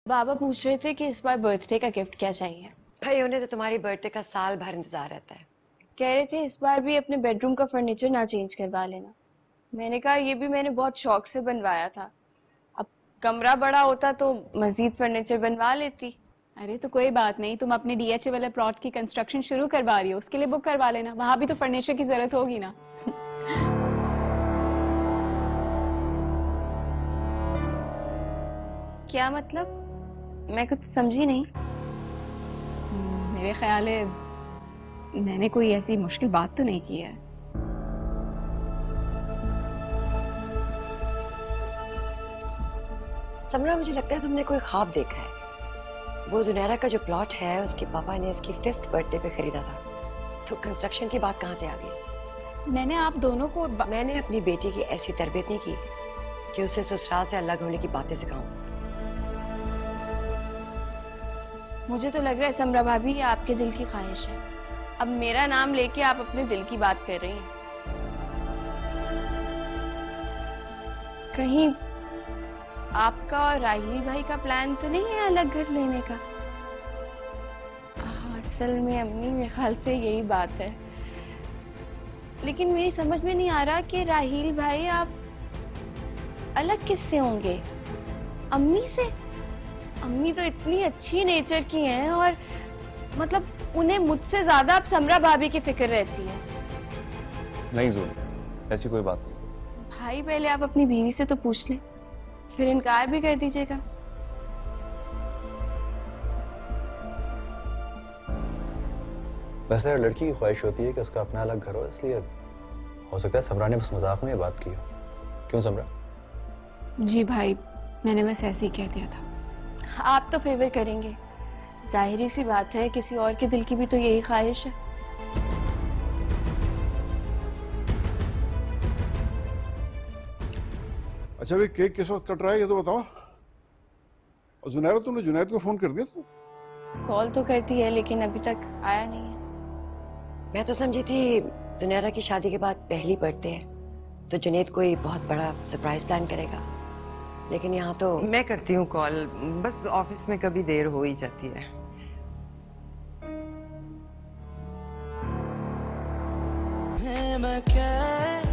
बाबा पूछ रहे थे कि इस बार बर्थडे का गिफ्ट क्या चाहिए। भाई उन्हें तो तुम्हारी बर्थडे का साल भर इंतजार रहता है। कह रहे थे इस बार भी अपने बेडरूम का फर्नीचर ना चेंज करवा लेना। मैंने कहा ये भी मैंने बहुत शौक से बनवाया था, अब कमरा बड़ा होता तो मजीद फर्नीचर बनवा लेती। अरे तो कोई बात नहीं, तुम अपने डीएचए वाले प्लॉट की कंस्ट्रक्शन शुरू करवा रही हो, उसके लिए बुक करवा लेना, वहां भी तो फर्नीचर की जरूरत होगी ना। क्या मतलब? मैं कुछ समझी नहीं। मेरे ख्याल है मैंने कोई ऐसी मुश्किल बात तो नहीं की है। समरा, मुझे लगता है तुमने कोई ख्वाब देखा है। वो जुनैरा का जो प्लॉट है उसके पापा ने इसकी 5th बर्थडे पे खरीदा था, तो कंस्ट्रक्शन की बात कहाँ से आ गई? मैंने आप दोनों को मैंने अपनी बेटी की ऐसी तरबियत नहीं की कि उसे ससुराल से अलग होने की बातें सिखाऊं। मुझे तो लग रहा है समरा भाभी ये आपके दिल की ख्वाहिश है। अब मेरा नाम लेके आप अपने दिल की बात कर रही हैं। कहीं आपका और राहिल भाई का प्लान तो नहीं है अलग घर लेने का? असल में अम्मी मेरे ख्याल से यही बात है, लेकिन मेरी समझ में नहीं आ रहा कि राहिल भाई आप अलग किससे होंगे? अम्मी से? अम्मी तो इतनी अच्छी नेचर की हैं और मतलब उन्हें मुझसे ज्यादा अब समरा भाभी की फिक्र रहती है। नहीं ज़ोनी, ऐसी कोई बात नहीं। भाई पहले आप अपनी बीवी से तो पूछ लें, फिर इनकार भी कर दीजिएगा। वैसे हर लड़की की ख्वाहिश होती है कि उसका अपना अलग घर हो, इसलिए हो सकता है समरा ने बस मजाक में ये बात की हो। क्यों समरा? जी भाई, मैंने बस ऐसे ही कह दिया था। आप तो फेवर करेंगे, जाहिरी सी बात है, किसी और के दिल की भी तो यही ख्वाहिश है। अच्छा भाई, केक किस वक्त कट रहा है ये तो बताओ। और जुनैरा, तुमने जुनैद को फोन कर दिया था? कॉल तो करती है लेकिन अभी तक आया नहीं है। मैं तो समझी थी जुनैरा की शादी के बाद पहली बर्थडे है तो जुनैद कोई बहुत बड़ा सरप्राइज प्लान करेगा, लेकिन यहाँ तो मैं करती हूँ कॉल, बस ऑफिस में कभी देर हो ही जाती है।